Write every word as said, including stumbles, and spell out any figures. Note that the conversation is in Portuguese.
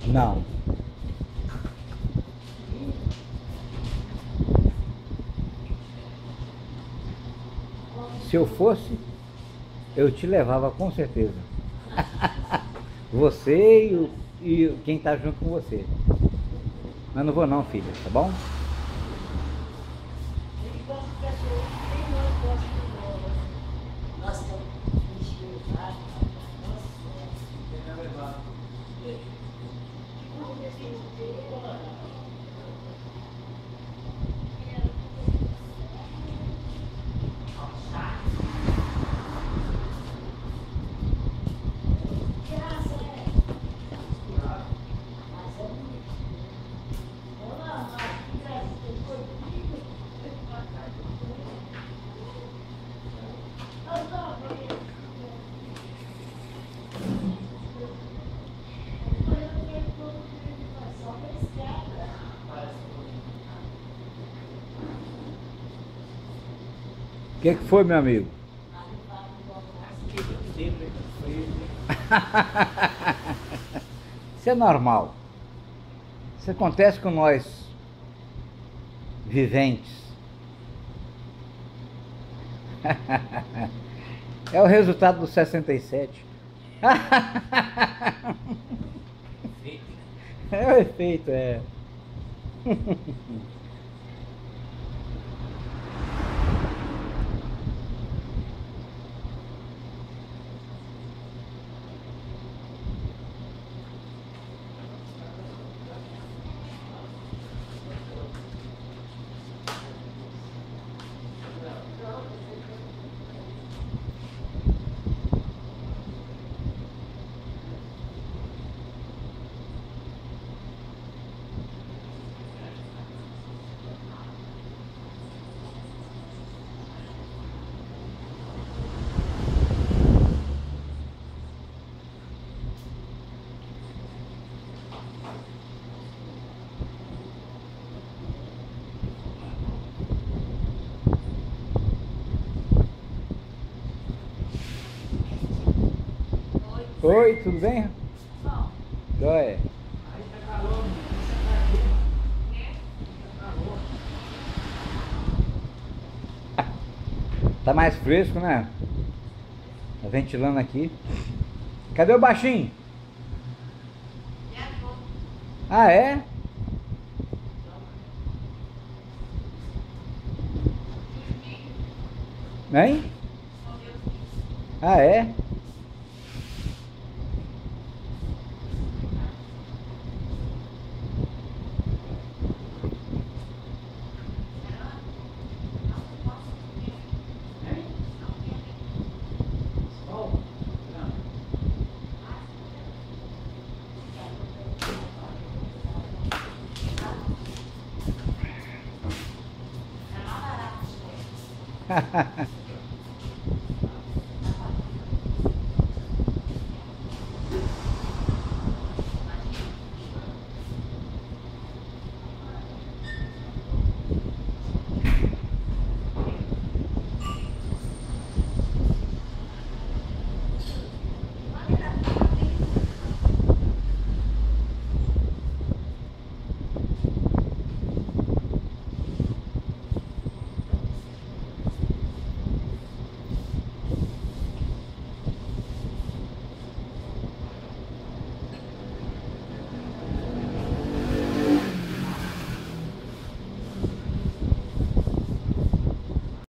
Não. Se eu fosse, eu te levava com certeza. Você e, o, e quem está junto com você. Mas não vou não, filha, tá bom? O que que foi, meu amigo? Isso é normal. Isso acontece com nós viventes. É o resultado do sessenta e sete. É o efeito, é. Oi, tudo bem? Joia. Tá mais fresco, né? Tá ventilando aqui. Cadê o baixinho? Ah, é? Hein? Ah, é?